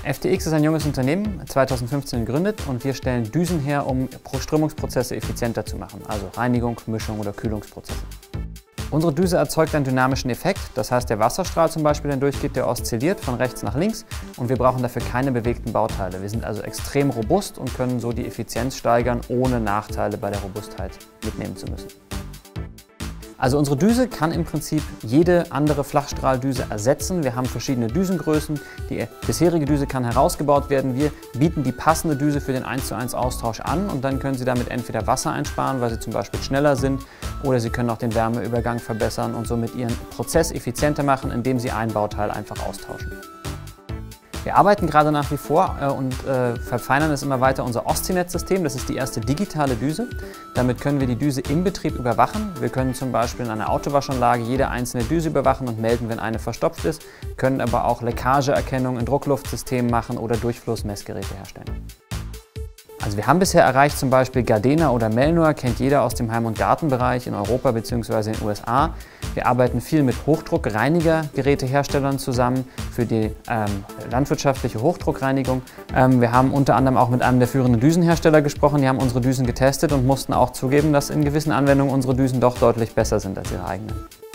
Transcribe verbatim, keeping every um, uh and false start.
F T X ist ein junges Unternehmen, zweitausendfünfzehn gegründet, und wir stellen Düsen her, um Strömungsprozesse effizienter zu machen, also Reinigung, Mischung oder Kühlungsprozesse. Unsere Düse erzeugt einen dynamischen Effekt, das heißt, der Wasserstrahl zum Beispiel, der durchgeht, der oszilliert von rechts nach links, und wir brauchen dafür keine bewegten Bauteile. Wir sind also extrem robust und können so die Effizienz steigern, ohne Nachteile bei der Robustheit mitnehmen zu müssen. Also unsere Düse kann im Prinzip jede andere Flachstrahldüse ersetzen. Wir haben verschiedene Düsengrößen. Die bisherige Düse kann herausgebaut werden. Wir bieten die passende Düse für den eins zu eins Austausch an, und dann können Sie damit entweder Wasser einsparen, weil Sie zum Beispiel schneller sind, oder Sie können auch den Wärmeübergang verbessern und somit Ihren Prozess effizienter machen, indem Sie ein Bauteil einfach austauschen. Wir arbeiten gerade nach wie vor äh, und äh, verfeinern es immer weiter unser Ostinet-System. Das ist die erste digitale Düse. Damit können wir die Düse im Betrieb überwachen. Wir können zum Beispiel in einer Autowaschanlage jede einzelne Düse überwachen und melden, wenn eine verstopft ist, können aber auch Leckageerkennung in Druckluftsystemen machen oder Durchflussmessgeräte herstellen. Also wir haben bisher erreicht, zum Beispiel Gardena oder Melnor, kennt jeder aus dem Heim- und Gartenbereich in Europa bzw. in den U S A. Wir arbeiten viel mit Hochdruckreinigergeräteherstellern zusammen für die ähm, landwirtschaftliche Hochdruckreinigung. Ähm, wir haben unter anderem auch mit einem der führenden Düsenhersteller gesprochen, die haben unsere Düsen getestet und mussten auch zugeben, dass in gewissen Anwendungen unsere Düsen doch deutlich besser sind als ihre eigenen.